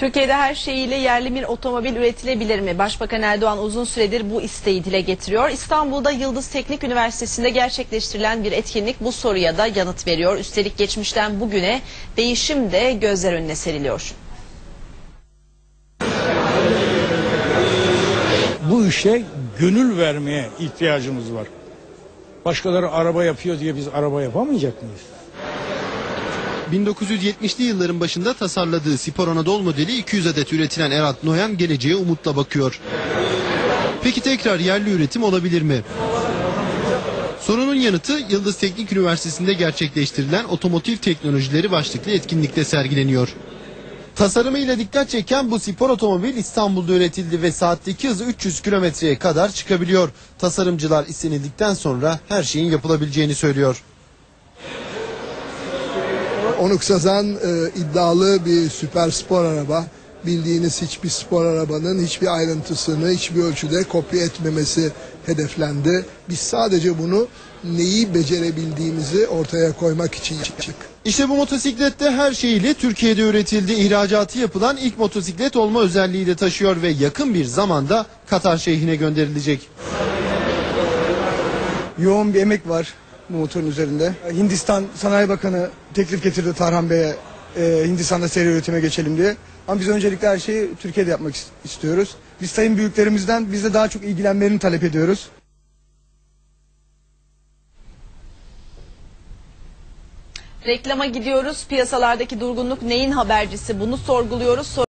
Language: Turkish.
Türkiye'de her şeyiyle yerli bir otomobil üretilebilir mi? Başbakan Erdoğan uzun süredir bu isteği dile getiriyor. İstanbul'da Yıldız Teknik Üniversitesi'nde gerçekleştirilen bir etkinlik bu soruya da yanıt veriyor. Üstelik geçmişten bugüne değişim de gözler önüne seriliyor. Bu işe gönül vermeye ihtiyacımız var. Başkaları araba yapıyor diye biz araba yapamayacak mıyız? 1970'li yılların başında tasarladığı Spor Anadolu modeli 200 adet üretilen Erat Noyan geleceğe umutla bakıyor. Peki tekrar yerli üretim olabilir mi? Sorunun yanıtı Yıldız Teknik Üniversitesi'nde gerçekleştirilen otomotiv teknolojileri başlıklı etkinlikte sergileniyor. Tasarımıyla dikkat çeken bu spor otomobil İstanbul'da üretildi ve saatteki hızı 300 kilometreye kadar çıkabiliyor. Tasarımcılar istenildikten sonra her şeyin yapılabileceğini söylüyor. Onuk Sazan iddialı bir süper spor araba. Bildiğiniz hiçbir spor arabanın hiçbir ayrıntısını hiçbir ölçüde kopya etmemesi hedeflendi. Biz sadece bunu neyi becerebildiğimizi ortaya koymak için yaptık. İşte bu motosiklette her şeyiyle Türkiye'de üretildi. İhracatı yapılan ilk motosiklet olma özelliği de taşıyor ve yakın bir zamanda Katar Şeyhi'ne gönderilecek. Yoğun bir emek var bu motorun üzerinde. Hindistan Sanayi Bakanı teklif getirdi Tarhan Bey'e Hindistan'da seri üretime geçelim diye. Ama biz öncelikle her şeyi Türkiye'de yapmak istiyoruz. Biz sayın büyüklerimizden bizde daha çok ilgilenmelerini talep ediyoruz. Reklama gidiyoruz. Piyasalardaki durgunluk neyin habercisi? Bunu sorguluyoruz.